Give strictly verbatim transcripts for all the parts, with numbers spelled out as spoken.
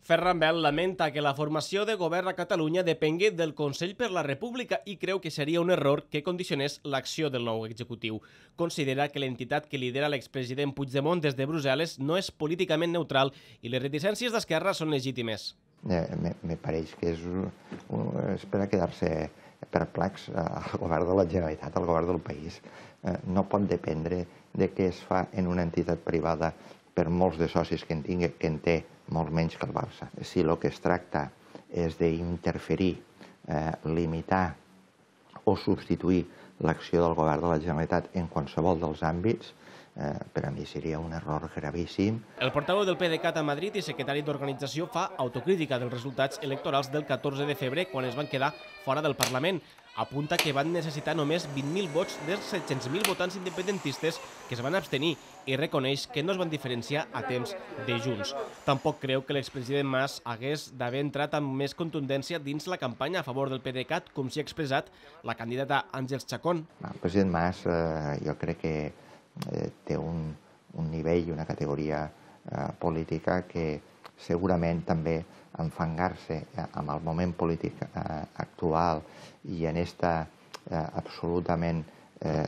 Ferran Bel lamenta que la formació de govern a Catalunya depengui del Consell per la República i creu que seria un error que condicionés l'acció del nou executiu. Considera que l'entitat que lidera l'expresident Puigdemont des de Brussel·les no és políticament neutral i les reticències d'Esquerra són legítimes. Eh, me, me pareix que és, un, és per a quedar-se perplex al govern de la Generalitat, al govern del país. Eh, no pot dependre de què es fa en una entitat privada per molts de socis que en tingui, que en té molt menys que el Barça. Si el que es tracta és d'interferir, eh, limitar o substituir l'acció del govern de la Generalitat en qualsevol dels àmbits, eh, per a mi seria un error gravíssim. El portaveu del PDeCAT a Madrid i secretari d'organització fa autocrítica dels resultats electorals del catorze de febrer, quan es van quedar fora del Parlament. Apunta que van necessitar només vint mil vots dels set-cents mil votants independentistes que es van abstenir i reconeix que no es van diferenciar a temps de Junts. Tampoc creu que l'expresident Mas hagués d'haver entrat amb més contundència dins la campanya a favor del PDeCAT, com s'hi ha expressat la candidata Àngels Chacón. El president Mas eh, jo crec que eh, té un, un nivell i una categoria eh, política que segurament també enfangar-se amb el moment polític eh, actual i en esta eh, absolutament eh,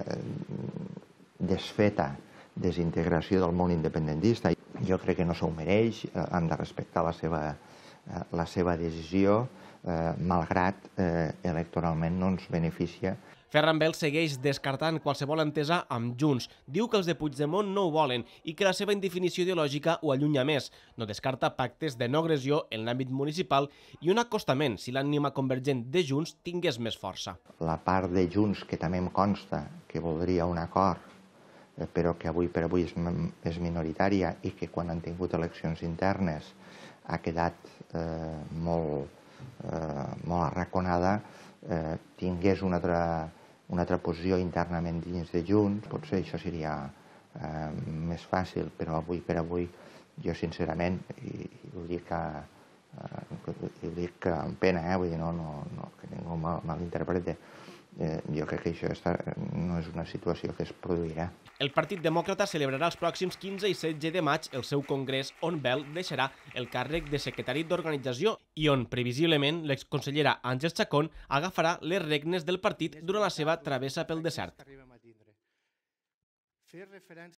desfeta desintegració del món independentista. Jo crec que no s'ho mereix, eh, hem de respectar la seva, eh, la seva decisió, eh, malgrat eh, electoralment no ens beneficia. Ferran Bel segueix descartant qualsevol entesa amb Junts. Diu que els de Puigdemont no ho volen i que la seva indefinició ideològica ho allunya més. No descarta pactes de no agressió en l'àmbit municipal i un acostament si l'ànima convergent de Junts tingués més força. La part de Junts, que també em consta que voldria un acord, però que avui per avui és, és minoritària i que quan han tingut eleccions internes ha quedat eh, molt, eh, molt arraconada, eh, tingués una altra una altra posició internament dins de Junts, potser això seria eh, més fàcil, però avui per avui jo sincerament, i, i ho dic, a, a, ho dic amb pena, eh? Vull dir, no, no, no, que ningú mal, malinterprete, eh, jo crec que això està, no és una situació que es produirà. El Partit Demòcrata celebrarà els pròxims quinze i setze de maig el seu congrés on Bel deixarà el càrrec de secretari d'organització i on, previsiblement, l'exconsellera Àngels Chacón agafarà les regnes del partit durant la seva travessa pel desert.